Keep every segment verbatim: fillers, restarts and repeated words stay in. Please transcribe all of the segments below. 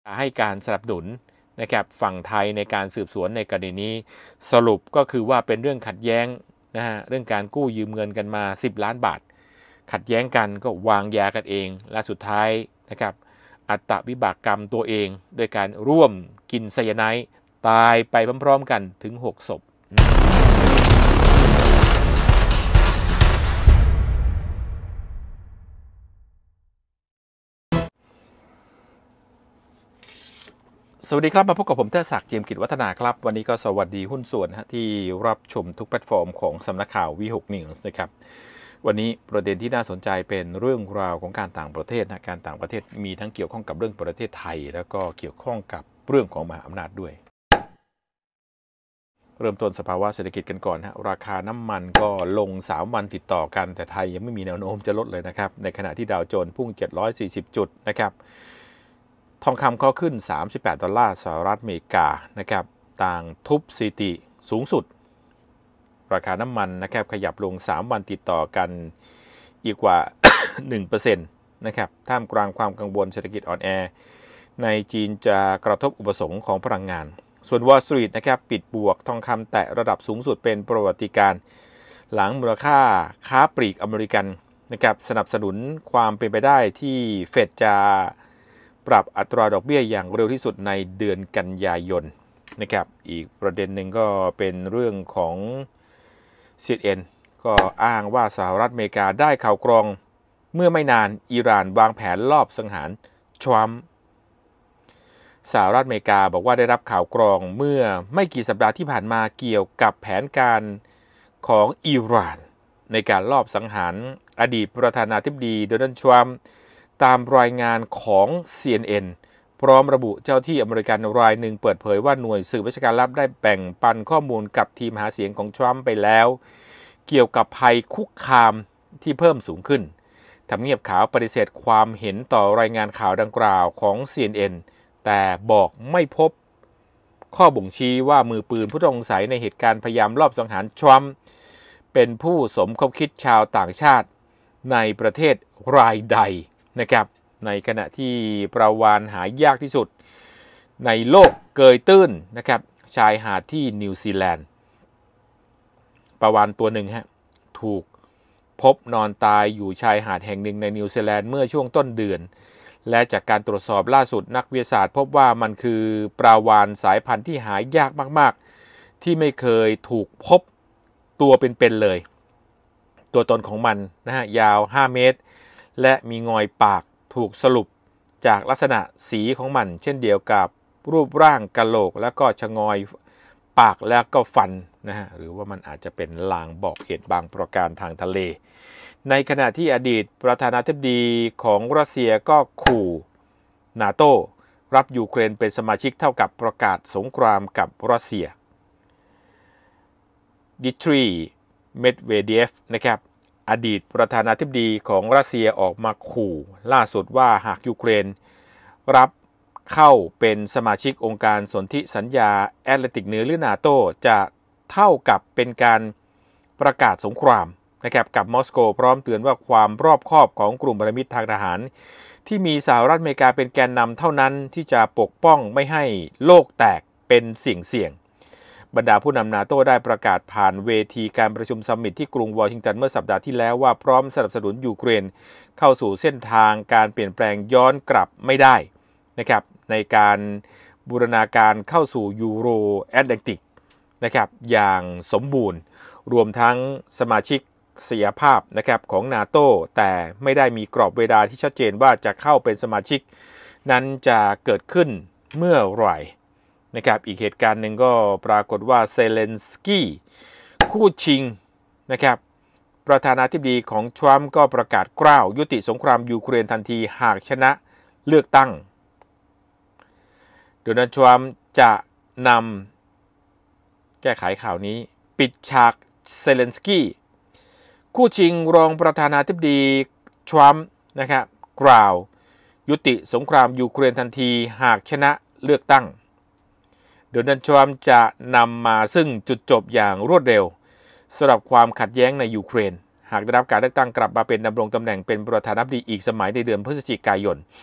ให้การสนับสนุนนะครับฝั่งไทยในการสืบสวนในกรณีนี้สรุปก็คือว่าเป็นเรื่องขัดแย้งนะฮะเรื่องการกู้ยืมเงินกันมาสิบล้านบาทขัดแย้งกันก็วางยากันเองและสุดท้ายนะครับอัตวิบากกรรมตัวเองโดยการร่วมกินไซยาไนด์ตายไปพร้อมๆกันถึงหกศพสวัสดีครับมาพบกับผมเทิดศักดิ์ เจียมกิจวัฒนาครับวันนี้ก็สวัสดีหุ้นส่วนที่รับชมทุกแพลตฟอร์มของสำนักข่าววีหก News นะครับวันนี้ประเด็นที่น่าสนใจเป็นเรื่องราวของการต่างประเทศนะการต่างประเทศมีทั้งเกี่ยวข้องกับเรื่องประเทศไทยแล้วก็เกี่ยวข้องกับเรื่องของมหาอำนาจด้วยเริ่มต้นสภาวะเศรษฐกิจกันก่อนฮะราคาน้ำมันก็ลงสามวันติดต่อกันแต่ไทยยังไม่มีแนวโน้มจะลดเลยนะครับในขณะที่ดาวโจนส์พุ่งเจ็ดร้อยสี่สิบจุดนะครับทองคำก็ขึ้นสามสิบแปดดอลลาร์สหรัฐอเมริกานะครับต่างทุบสถิติสูงสุดราคาน้ำมันนะครับขยับลงสามวันติดต่อกันอีกกว่า หนึ่งเปอร์เซ็นต์ นะครับท่ามกลางความกังวลเศรษฐกิจอ่อนแอในจีนจะกระทบอุปสงค์ของพลังงานส่วน Wall Street นะครับปิดบวกทองคำแตะระดับสูงสุดเป็นประวัติการณ์หลังมูลค่าค้าปลีกอเมริกันนะครับสนับสนุนความเป็นไปได้ที่เฟดจะปรับอัตราดอกเบี้ยอย่างเร็วที่สุดในเดือนกันยายนนะครับอีกประเด็นหนึ่งก็เป็นเรื่องของ ซี เอ็น เอ็น ก็อ้างว่าสหรัฐอเมริกาได้ข่าวกรองเมื่อไม่นานอิหร่านวางแผนลอบสังหารทรัมป์สหรัฐอเมริกาบอกว่าได้รับข่าวกรองเมื่อไม่กี่สัปดาห์ที่ผ่านมาเกี่ยวกับแผนการของอิหร่านในการลอบสังหารอดีตประธานาธิบดีโดนัลด์ทรัมป์ตามรายงานของ ซี เอ็น เอ็น พร้อมระบุเจ้าที่อเมริกันรายหนึ่งเปิดเผยว่าหน่วยสืบราชการลับได้แบ่งปันข้อมูลกับทีมหาเสียงของทรัมป์ไปแล้วเกี่ยวกับภัยคุกคามที่เพิ่มสูงขึ้นทำเนียบขาวปฏิเสธความเห็นต่อรายงานข่าวดังกล่าวของ ซี เอ็น เอ็น แต่บอกไม่พบข้อบ่งชี้ว่ามือปืนผู้ต้องสงสัยในเหตุการณ์พยายามลอบสังหารทรัมป์เป็นผู้สมคบคิดชาวต่างชาติในประเทศรายใดนะครับในขณะที่ปลาวาฬหายากที่สุดในโลกเกยตื้นนะครับชายหาดที่นิวซีแลนด์ปลาวาฬตัวหนึ่งฮะถูกพบนอนตายอยู่ชายหาดแห่งหนึ่งในนิวซีแลนด์เมื่อช่วงต้นเดือนและจากการตรวจสอบล่าสุดนักวิทยาศาสตร์พบว่ามันคือปลาวาฬสายพันธุ์ที่หายากมากๆที่ไม่เคยถูกพบตัวเป็นๆเลยตัวตนของมันนะฮะยาวห้าเมตรและมีงอยปากถูกสรุปจากลักษณะสีของมันเช่นเดียวกับรูปร่างกะโหลกแล้วก็ชะงอยปากแล้วก็ฟันนะฮะหรือว่ามันอาจจะเป็นลางบอกเหตุบางประการทางทะเลในขณะที่อดีตประธานาธิบดีของรัสเซียก็ขู่นาโต้รับยูเครนเป็นสมาชิกเท่ากับประกาศสงครามกับรัสเซียดิทรีเมดเวเดฟนะครับอดีตประธานาธิบดีของรัสเซียออกมาขู่ล่าสุดว่าหากยูเครนรับเข้าเป็นสมาชิกองค์การสนธิสัญญาแอตแลนติกเหนือหรือนาโต้จะเท่ากับเป็นการประกาศสงครามนะครับกับมอสโกพร้อมเตือนว่าความรอบคอบของกลุ่มพันธมิตรทางทหารที่มีสหรัฐอเมริกาเป็นแกนนำเท่านั้นที่จะปกป้องไม่ให้โลกแตกเป็นสิ่งเสี่ยงบรรดาผู้นำนาโต้ได้ประกาศผ่านเวทีการประชุมซัมมิตที่กรุงวอชิงตันเมื่อสัปดาห์ที่แล้วว่าพร้อมสนับสนุนยูเครนเข้าสู่เส้นทางการเปลี่ยนแปลงย้อนกลับไม่ได้นะครับในการบูรณาการเข้าสู่ยูโรแอตแลนติกนะครับอย่างสมบูรณ์รวมทั้งสมาชิกเสียภาพนะครับของนาโต้แต่ไม่ได้มีกรอบเวลาที่ชัดเจนว่าจะเข้าเป็นสมาชิกนั้นจะเกิดขึ้นเมื่อไหร่นะครับอีกเหตุการณ์หนึ่งก็ปรากฏว่าเซเลนสกี้คู่ชิงนะครับประธานาธิบดีของทรัมป์ก็ประกาศกล้าวยุติสงครามยูเครนทันทีหากชนะเลือกตั้งโดนัลด์ทรัมป์จะนำแก้ไขข่าวนี้ปิดฉากเซเลนสกี้คู่ชิงรองประธานาธิบดีทรัมป์นะครับกล่าวยุติสงครามยูเครนทันทีหากชนะเลือกตั้งโดนัลด์ทรัมป์จะนำมาซึ่งจุดจบอย่างรวดเร็วสำหรับความขัดแย้งในยูเครนหากได้รับการเลือกตั้งกลับมาเป็นดำรงตำแหน่งเป็นประธานาธิบดีอีกสมัยในเดือนพฤศจิกายน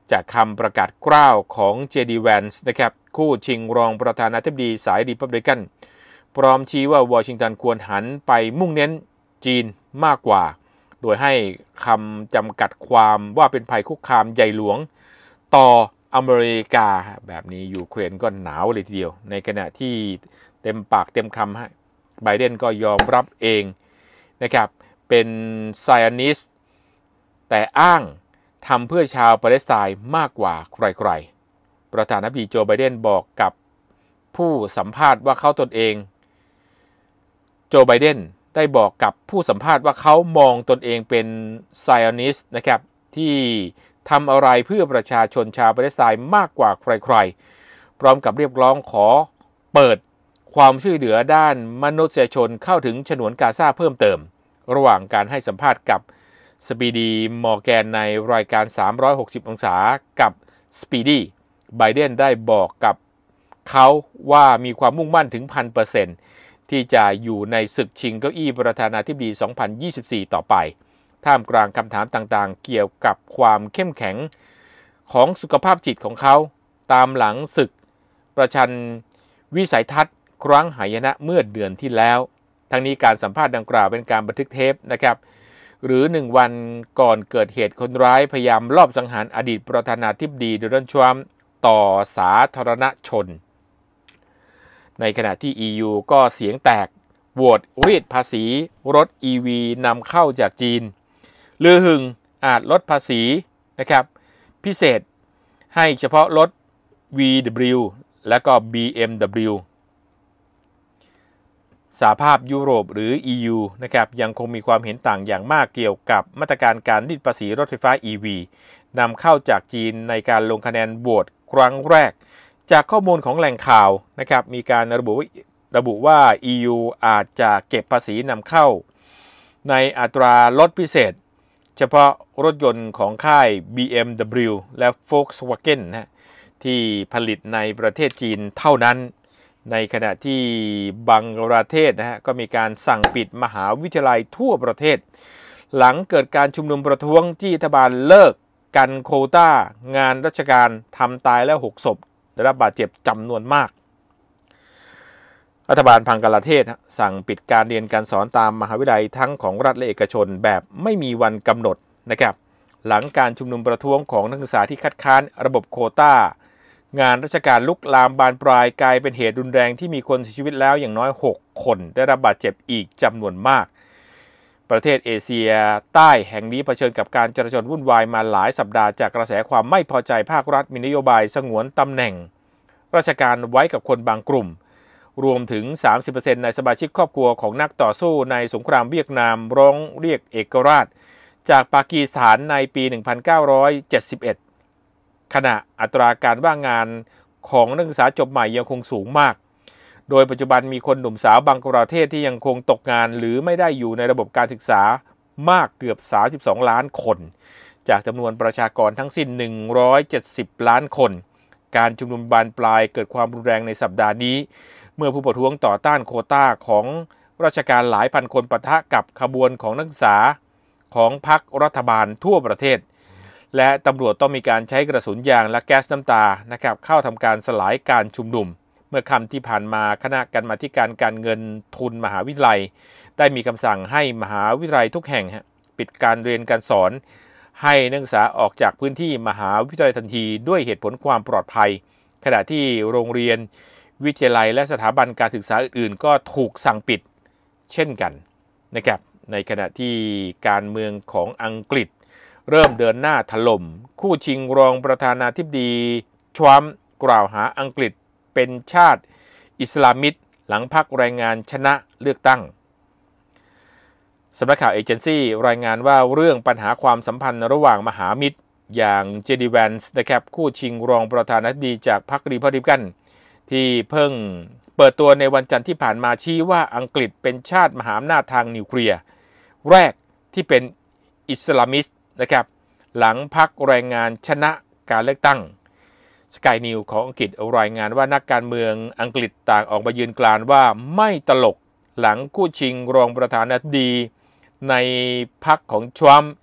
จากคำประกาศกล้าวของ เจ ดี Vance นะครับคู่ชิงรองประธานาธิบดีสายรีพับลิกันพร้อมชี้ว่าวอชิงตันควรหันไปมุ่งเน้นจีนมากกว่าโดยให้คำจำกัดความว่าเป็นภัยคุกคามใหญ่หลวงต่ออเมริกาแบบนี้ยูเครนก็หนาวเลยทีเดียวในขณะที่เต็มปากเต็มคำฮะไบเดนก็ยอมรับเองนะครับเป็นไซออนิสต์แต่อ้างทำเพื่อชาวปาเลสไตน์มากกว่าใครๆประธานาธิบดีโจไบเดนบอกกับผู้สัมภาษณ์ว่าเขาตนเองโจไบเดนได้บอกกับผู้สัมภาษณ์ว่าเขามองตนเองเป็นไซออนิสต์นะครับที่ทำอะไรเพื่อประชาชนชาวปาเลสไตน์มากกว่าใครๆพร้อมกับเรียกร้องขอเปิดความช่วยเหลือด้านมนุษยชนเข้าถึงฉนวนกาซาเพิ่มเติมระหว่างการให้สัมภาษณ์กับสปีดีมอร์แกนในรายการสามร้อยหกสิบองศากับสปีดีไบเดนได้บอกกับเขาว่ามีความมุ่งมั่นถึง หนึ่งพันเปอร์เซ็นต์ ที่จะอยู่ในศึกชิงเก้าอี้ประธานาธิบดี สองพันยี่สิบสี่ ต่อไปท่ามกลางคำถามต่างๆเกี่ยวกับความเข้มแข็งของสุขภาพจิตของเขาตามหลังศึกประชันวิสัยทัศน์ครั้งหายนะเมื่อเดือนที่แล้วทั้งนี้การสัมภาษณ์ดังกล่าวเป็นการบันทึกเทปนะครับหรือหนึ่งวันก่อนเกิดเหตุคนร้ายพยายามลอบสังหารอดีตประธานาธิบดีโดนัลด์ทรัมป์ต่อสาธารณชนในขณะที่ อี ยู ก็เสียงแตกโหวตรีดภาษีรถ อี วี นำเข้าจากจีนลือหึงอาจลดภาษีนะครับพิเศษให้เฉพาะรถ วี ดับเบิลยู และก็ บี เอ็ม ดับเบิลยู สหภาพยุโรปหรือ อี ยู นะครับยังคงมีความเห็นต่างอย่างมากเกี่ยวกับมาตรการการรีดภาษีรถไฟฟ้า อี วี นำเข้าจากจีนในการลงคะแนนโหวตครั้งแรกจากข้อมูลของแหล่งข่าวนะครับมีการระบุระบุว่า อี ยู อาจจะเก็บภาษีนำเข้าในอัตราลดพิเศษเฉพาะรถยนต์ของค่าย บี เอ็ม ดับเบิลยู และ Volkswagen นะที่ผลิตในประเทศจีนเท่านั้นในขณะที่บังกลาเทศนะฮะก็มีการสั่งปิดมหาวิทยาลัยทั่วประเทศหลังเกิดการชุมนุมประท้วงที่รัฐบาลเลิกกันโควต้างานราชการทำตายแล้วหกศพได้รับบาดเจ็บจำนวนมากรัฐบาลบังกลาเทศสั่งปิดการเรียนการสอนตามมหาวิทยาลัยทั้งของรัฐและเอกชนแบบไม่มีวันกำหนดนะครับหลังการชุมนุมประท้วงของนักศึกษาที่คัดค้านระบบโควต้างานราชการลุกลามบานปลายกลายเป็นเหตุรุนแรงที่มีคนเสียชีวิตแล้วอย่างน้อยหกคนได้รับบาดเจ็บอีกจำนวนมากประเทศเอเชียใต้แห่งนี้เผชิญกับการจราจรวุ่นวายมาหลายสัปดาห์จากกระแสความไม่พอใจภาครัฐมีนโยบายสงวนตำแหน่งราชการไว้กับคนบางกลุ่มรวมถึง สามสิบเปอร์เซ็นต์ ในสมาชิกครอบครัวของนักต่อสู้ในสงครามเวียดนามร้องเรียกเอกราชจากปากีสถานในปี หนึ่งพันเก้าร้อยเจ็ดสิบเอ็ด ขณะอัตราการว่างงานของนักศึกษาจบใหม่ยังคงสูงมากโดยปัจจุบันมีคนหนุ่มสาวบังกลาเทศที่ยังคงตกงานหรือไม่ได้อยู่ในระบบการศึกษามากเกือบสามสิบสองล้านคนจากจำนวนประชากรทั้งสิ้นหนึ่งร้อยเจ็ดสิบล้านคนการชุมนุมบานปลายเกิดความรุนแรงในสัปดาห์นี้เมื่อผู้ประท้วงต่อต้านโควต้าของราชการหลายพันคนปะทะกับขบวนของนักศึกษาของพรรครัฐบาลทั่วประเทศและตำรวจต้องมีการใช้กระสุนยางและแก๊สน้ำตานะครับเข้าทำการสลายการชุมนุมเมื่อค่ำที่ผ่านมาคณะกรรมาธิการการเงินทุนมหาวิทยาลัยได้มีคำสั่งให้มหาวิทยาลัยทุกแห่งปิดการเรียนการสอนให้นักศึกษาออกจากพื้นที่มหาวิทยาลัยทันทีด้วยเหตุผลความปลอดภัยขณะที่โรงเรียนวิทยาลัยและสถาบันการศึกษาอื่นๆก็ถูกสั่งปิดเช่นกันนะครับในขณะที่การเมืองของอังกฤษเริ่มเดินหน้าถล่มคู่ชิงรองประธานาธิบดีทรัมป์กล่าวหาอังกฤษเป็นชาติอิสลามิสต์หลังพรรคแรงงานชนะเลือกตั้งสำนักข่าวเอเจนซี่รายงานว่าเรื่องปัญหาความสัมพันธ์ระหว่างมหามิตรอย่าง เจ ดี Vance นะครับคู่ชิงรองประธานาธิบดีจากพรรครีพับลิกันที่เพิ่งเปิดตัวในวันจันทร์ที่ผ่านมาชี้ว่าอังกฤษเป็นชาติมหาอำนาจทางนิวเคลียร์แรกที่เป็นอิสลามิสต์นะครับหลังพรรคแรงงานชนะการเลือกตั้ง Sky News ของอังกฤษรายงานว่านักการเมืองอังกฤษต่างออกมายืนกรานว่าไม่ตลกหลังคู่ชิงรองประธานาธิบดีในพรรคของทรัมป์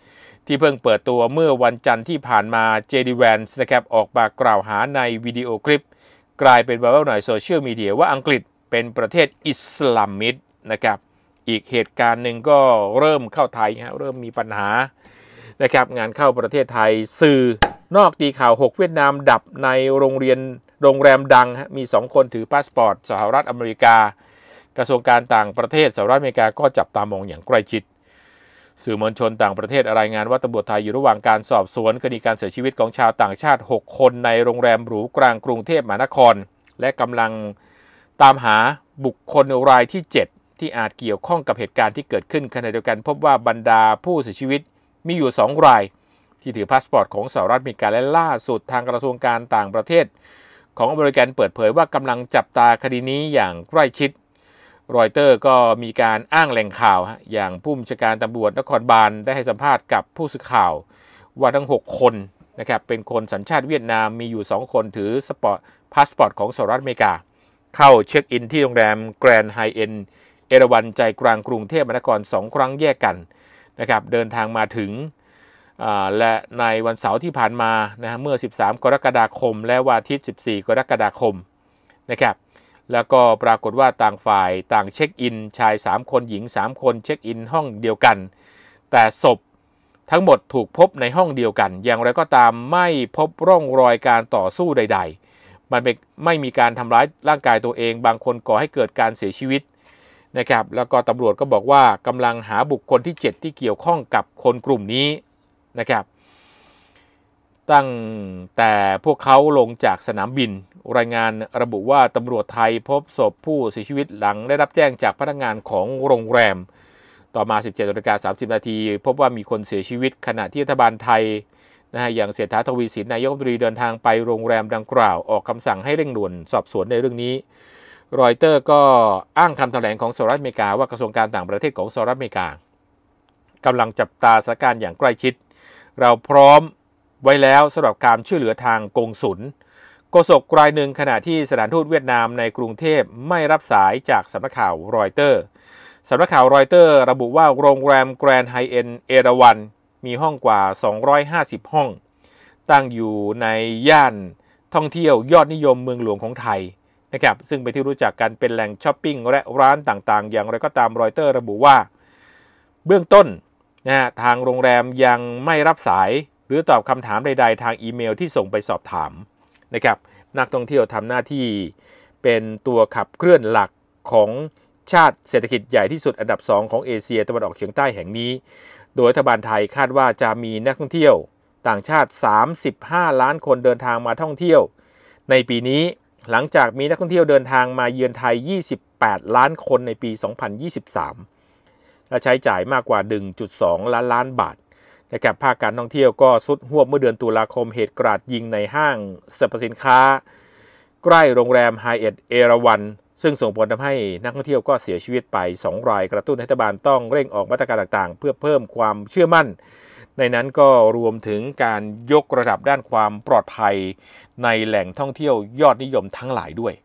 ที่เพิ่งเปิดตัวเมื่อวันจันทร์ที่ผ่านมา เจ ดี Vance นะครับออกมากล่าวหาในวิดีโอคลิปกลายเป็นไวรัลในโซเชียลมีเดียว่าอังกฤษเป็นประเทศอิสลามิสต์นะครับอีกเหตุการณ์หนึ่งก็เริ่มเข้าไทยฮะเริ่มมีปัญหานะครับงานเข้าประเทศไทยสื่อนอกตีข่าวหกเวียดนามดับในโรงเรียนโรงแรมดังฮะมีสองคนถือพาสปอร์ตสหรัฐอเมริกากระทรวงการต่างประเทศสหรัฐอเมริกาก็จับตามองอย่างใกล้ชิดสื่อมวลชนต่างประเทศรายงานว่าตำรวจไทยอยู่ระหว่างการสอบสวนคดีการเสียชีวิตของชาวต่างชาติหกคนในโรงแรมหรูกลางกรุงเทพมหานครและกำลังตามหาบุคคลรายที่เจ็ดที่อาจเกี่ยวข้องกับเหตุการณ์ที่เกิดขึ้นขณะเดียวกันพบว่าบรรดาผู้เสียชีวิตมีอยู่สองรายที่ถือพาสปอร์ตของสหรัฐอเมริกาและล่าสุดทางกระทรวงการต่างประเทศของอเมริกันเปิดเผยว่ากำลังจับตาคดีนี้อย่างใกล้ชิดรอยเตอร์ก็มีการอ้างแหล่งข่าวอย่างผู้บัญชาการตำรวจนครบาลได้ให้สัมภาษณ์กับผู้สื่อข่าวว่าทั้งหกคนนะครับเป็นคนสัญชาติเวียดนามมีอยู่สองคนถือสปอร์ตพาสปอร์ตของสหรัฐอเมริกาเข้าเช็คอินที่โรงแรมแกรนด์ไฮเอ็นด์เอราวัณใจกลางกรุงเทพมหานครสองครั้งแยกกันนะครับเดินทางมาถึงและในวันเสาร์ที่ผ่านมานะเมื่อสิบสามกรกฎาคมและวันอาทิตย์สิบสี่กรกฎาคมนะครับแล้วก็ปรากฏว่าต่างฝ่ายต่างเช็คอินชายสามคนหญิงสามคนเช็คอินห้องเดียวกันแต่ศพทั้งหมดถูกพบในห้องเดียวกันอย่างไรก็ตามไม่พบร่องรอยการต่อสู้ใดๆมันไม่มีการทำร้ายร่างกายตัวเองบางคนก่อให้เกิดการเสียชีวิตนะครับแล้วก็ตำรวจก็บอกว่ากำลังหาบุคคลที่เจ็ดที่เกี่ยวข้องกับคนกลุ่มนี้นะครับตั้งแต่พวกเขาลงจากสนามบินรายงานระบุว่าตำรวจไทยพบศพผู้เสียชีวิตหลังได้รับแจ้งจากพนักงานของโรงแรมต่อมา สิบเจ็ดนาฬิกาสามสิบนาทีพบว่ามีคนเสียชีวิตขณะที่รัฐบาลไทยนะฮะอย่างเศรษฐาทวีสินนายกรัฐมนตรีเดินทางไปโรงแรมดังกล่าวออกคำสั่งให้เร่งด่วนสอบสวนในเรื่องนี้รอยเตอร์ก็อ้างคำแถลงของสหรัฐอเมริกาว่ากระทรวงการต่างประเทศของสหรัฐอเมริกากำลังจับตาสถานการณ์อย่างใกล้ชิดเราพร้อมไว้แล้วสำหรับการช่วยเหลือทางกงสุลโฆษกรายหนึ่งขณะที่สถานทูตเวียดนามในกรุงเทพไม่รับสายจากสำนักข่าวรอยเตอร์สำนักข่าวรอยเตอร์ระบุว่าโรงแรมแกรนด์ไฮเอ็นด์เอราวัณมีห้องกว่าสองร้อยห้าสิบห้องตั้งอยู่ในย่านท่องเที่ยวยอดนิยมเมืองหลวงของไทยนะครับซึ่งเป็นที่รู้จักกันเป็นแหล่งช้อปปิ้งและร้านต่างๆอย่างไรก็ตามรอยเตอร์ระบุว่าเบื้องต้นนะฮะทางโรงแรมยังไม่รับสายหรือตอบคำถามใดๆทางอีเมลที่ส่งไปสอบถามนะครับนักท่องเที่ยวทำหน้าที่เป็นตัวขับเคลื่อนหลักของชาติเศรษฐกิจใหญ่ที่สุดอันดับสองของเอเชียตะวันออกเฉียงใต้แห่งนี้โดยรัฐบาลไทยคาดว่าจะมีนักท่องเที่ยวต่างชาติสามสิบห้าล้านคนเดินทางมาท่องเที่ยวในปีนี้หลังจากมีนักท่องเที่ยวเดินทางมาเยือนไทยยี่สิบแปดล้านคนในปีสองพันยี่สิบสามและใช้จ่ายมากกว่า หนึ่งจุดสอง ล้านล้านบาทนะครับภาคการท่องเที่ยวก็สุดหวบเมื่อเดือนตุลาคมเหตุกราดยิงในห้างสรรพสินค้าใกล้โรงแรมไฮเอ็นด์เอราวัณซึ่งส่งผลทำให้นักท่องเที่ยวก็เสียชีวิตไปสองรายกระตุ้นให้รัฐบาลต้องเร่งออกมาตรการต่างๆเพื่อเพิ่มความเชื่อมั่นในนั้นก็รวมถึงการยกระดับด้านความปลอดภัยในแหล่งท่องเที่ยวยอดนิยมทั้งหลายด้วย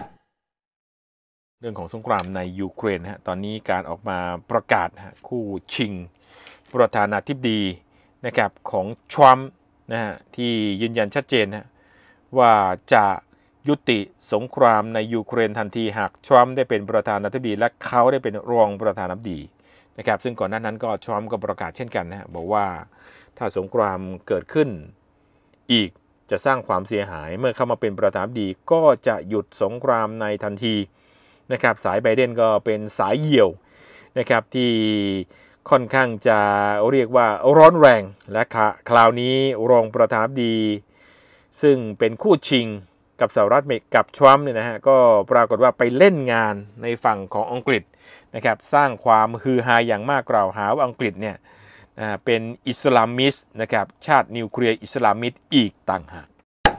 เรื่องของสงครามในยูเครนฮะตอนนี้การออกมาประกาศฮะคู่ชิงประธานาธิบดีนะครับของทรัมป์นะฮะที่ยืนยันชัดเจนนะว่าจะยุติสงครามในยูเครนทันทีหากทรัมป์ได้เป็นประธานาธิบดีและเขาได้เป็นรองประธานาธิบดีนะครับซึ่งก่อนหน้านั้นก็ทรัมป์ก็ประกาศเช่นกันนะบอกว่าถ้าสงครามเกิดขึ้นอีกจะสร้างความเสียหายเมื่อเข้ามาเป็นประธานาธิบดีก็จะหยุดสงครามในทันทีนะครับสายไบเดนก็เป็นสายเหี่ยวนะครับที่ค่อนข้างจะเรียกว่าร้อนแรงและคราวนี้รองประธานาธิบดีซึ่งเป็นคู่ชิงกับสหรัฐอเมริกากับทรัมป์เนี่ยนะฮะก็ปรากฏว่าไปเล่นงานในฝั่งของอังกฤษนะครับสร้างความฮือฮาอย่างมากกล่าวหาว่าอังกฤษเนี่ยเป็นอิสลามิสต์นะครับชาตินิวเคลียร์อิสลามิสต์อีกต่างหาก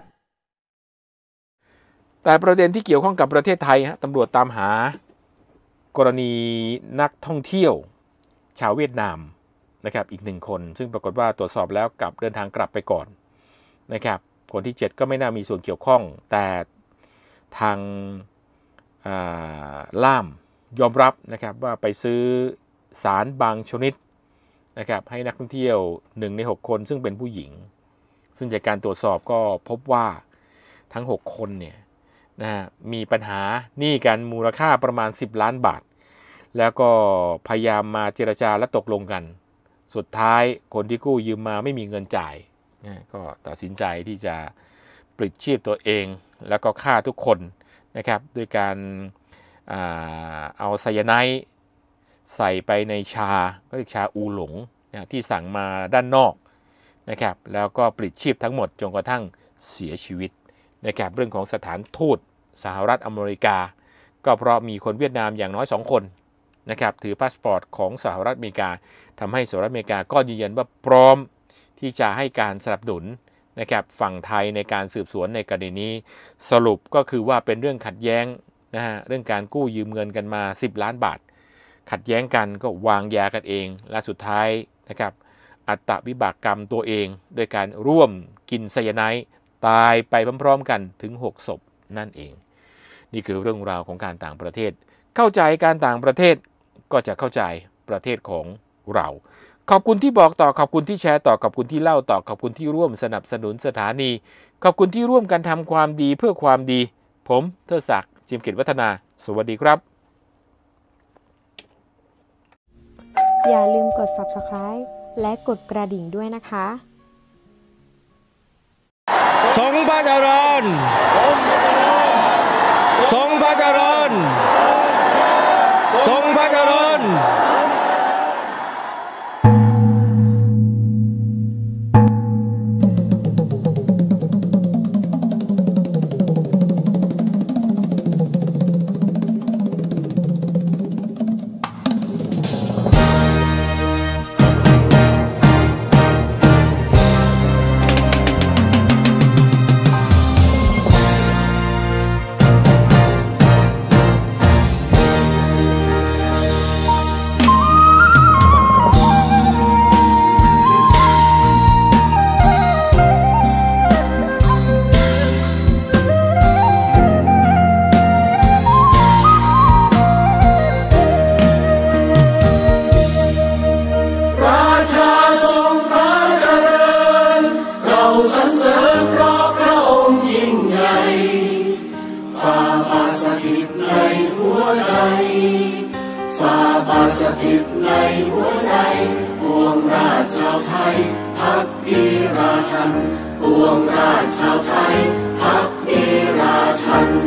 แต่ประเด็นที่เกี่ยวข้องกับประเทศไทยฮะตำรวจตามหากรณีนักท่องเที่ยวชาวเวียดนามนะครับอีกหนึ่งคนซึ่งปรากฏว่าตรวจสอบแล้วกลับเดินทางกลับไปก่อนนะครับคนที่เจ็ดก็ไม่น่ามีส่วนเกี่ยวข้องแต่ทางล่ามยอมรับนะครับว่าไปซื้อสารบางชนิดนะครับให้นักท่องเที่ยวหนึ่งในหกคนซึ่งเป็นผู้หญิงซึ่งจากการตรวจสอบก็พบว่าทั้งหกคนเนี่ยนะมีปัญหาหนี้กันมูลค่าประมาณสิบล้านบาทแล้วก็พยายามมาเจรจาและตกลงกันสุดท้ายคนที่กู้ยืมมาไม่มีเงินจ่ายนะก็ตัดสินใจที่จะปลิดชีพตัวเองแล้วก็ฆ่าทุกคนนะครับด้วยการเอาไซยาไนด์ใส่ไปในชาก็เรียกชาอูหลงนะที่สั่งมาด้านนอกนะครับแล้วก็ปลิดชีพทั้งหมดจนกระทั่งเสียชีวิตนะครับเรื่องของสถานทูตสหรัฐอเมริกาก็เพราะมีคนเวียดนามอย่างน้อยสองคนนะครับถือพาสปอร์ตของสหรัฐอเมริกาทำให้สหรัฐอเมริกาก็ยืนยันว่าพร้อมที่จะให้การสนับสนุนนะครับฝั่งไทยในการสืบสวนในกรณีนี้สรุปก็คือว่าเป็นเรื่องขัดแย้งนะฮะเรื่องการกู้ยืมเงินกันมาสิบล้านบาทขัดแย้งกันก็วางยากันเองและสุดท้ายนะครับอัตวิบากกรรมตัวเองโดยการร่วมกินไซยาไนด์ตายไปพร้อมๆกันถึงหกศพนั่นเองนี่คือเรื่องราวของการต่างประเทศเข้าใจการต่างประเทศก็จะเข้าใจประเทศของเราขอบคุณที่บอกต่อขอบคุณที่แชร์ต่อขอบคุณที่เล่าต่อขอบคุณที่ร่วมสนับสนุนสถานีขอบคุณที่ร่วมกันทำความดีเพื่อความดีผมเทิดศักดิ์จิมเกียรติวัฒนาสวัสดีครับอย่าลืมกด ซับสไครบ์ และกดกระดิ่งด้วยนะคะทรงพระเจริญทรงพระเจริญทรงพระเจริญสถิตในหัวใจปวงราชชาวไทยภักดีราชันปวงราชชาวไทยภักดีราชัน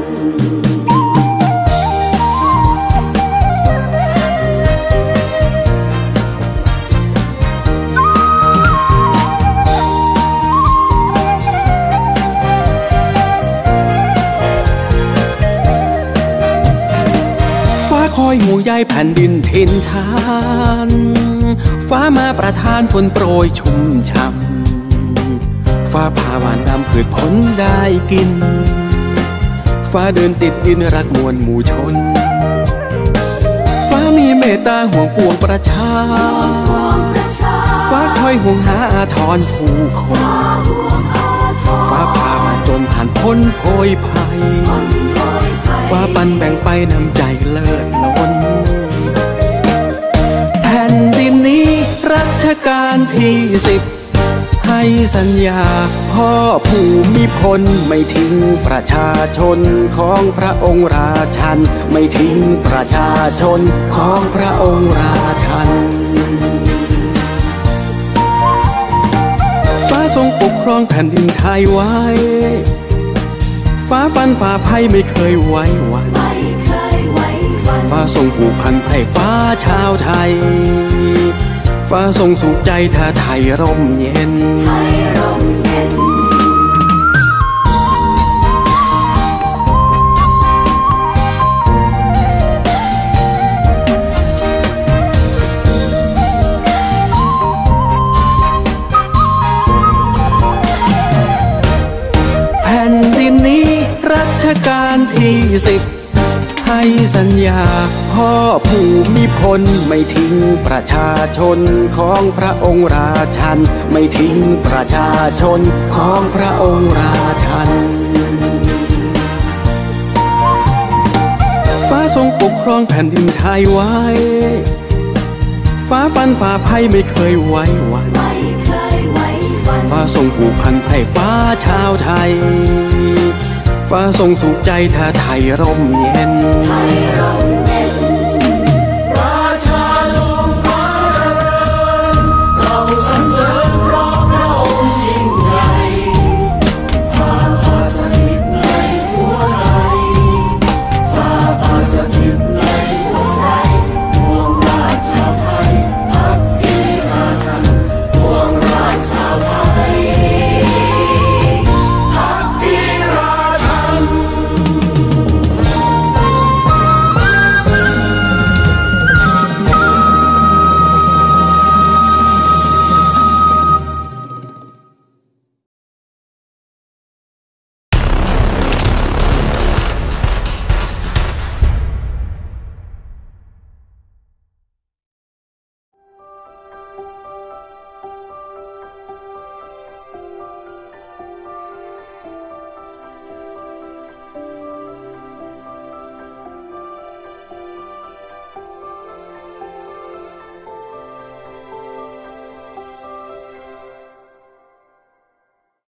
คอยห่วงใยแผ่นดินถิ่นฐานฟ้ามาประทานฝนโปรยชุ่มช่ำฟ้าผ่าหวานดำพืชผลได้กินฟ้าเดินติดดินรักมวลหมู่ชนฟ้ามีเมตตาห่วงปวงประชาฟ้าคอยห่วงหาอาทรผู้คนฟ้าผ่ามาจนผ่านพ้นโพยภัยฟ้าปันแบ่งไปน้ำใจเลิศล้นแผ่นดินนี้รัชกาลที่สิบให้สัญญาพ่อภูมิพลไม่ทิ้งประชาชนของพระองค์ราชันไม่ทิ้งประชาชนของพระองค์ราชันฟ้าทรงปกครองแผ่นดินไทยไว้ฟ้าฟันฝ่าภัยไม่เคยไว้วันฟ้าทรงผูกพันไพร่ฟ้าชาวไทยฟ้าทรงสุขใจถ้าไทยร่มเย็นแผ่นดินนี้รัชกาลที่สิบให้สัญญาพ่อภูมิพลไม่ทิ้งประชาชนของพระองค์ราชันไม่ทิ้งประชาชนของพระองค์ราชันฟ้าทรงปกครองแผ่นดินไทยไว้ฟ้าฟันฟ้าภัยไม่เคยไว้วันไม่เคยไว้วันฟ้าทรงผูกพันให้ฟ้าชาวไทยฟ้าทรงสุขใจถ้าไทยร่มเย็นไทยร่มเย็น